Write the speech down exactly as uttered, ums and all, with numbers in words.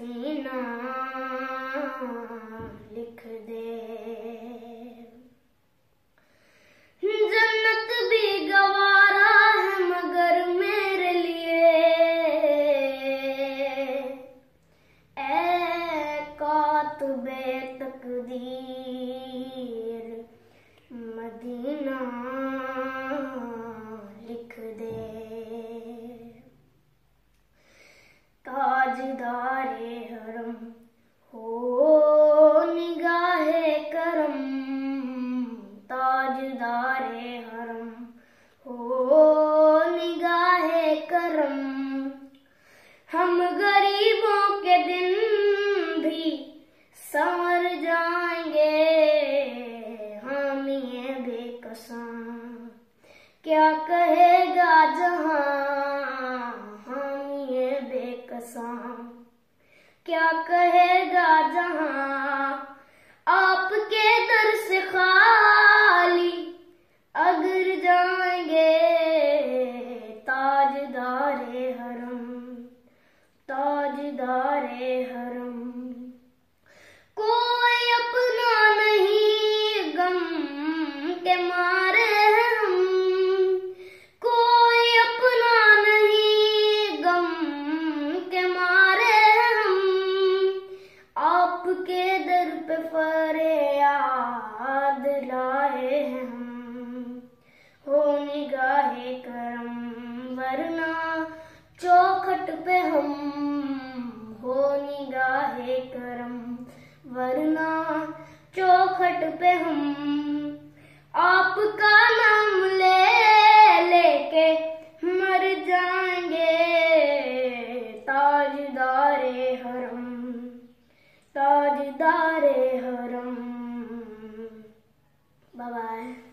Medina लिख दे। जन्नत भी गवारा है मगर मेरे लिए, ए कातबे तकदीर मदीना लिख दे। ताजदारे हरम हो निगाहे करम, ताजदारे हरम हो निगाहे करम। हम गरीबों के दिन भी संवर जाएंगे, हामी बेकसा क्या कहेगा जहां, हामी बेकसा क्या कहेगा जहां। आपके दर से खाली अगर जाएंगे, ताजदारे हरम ताजदारे हरम। कोई अपना नहीं गम के मारे हम, कोई अपना नहीं गम के मारे हम। आपके दर पे फरियाद लाए हम, हो निगाहे करम वरना चौखट पे हम, हो निगाहे करम वरना चौखट पे हम। आपका नाम ले लेके मर जाएंगे, ताजदारे हरम ताजदारे हरम। Bye bye.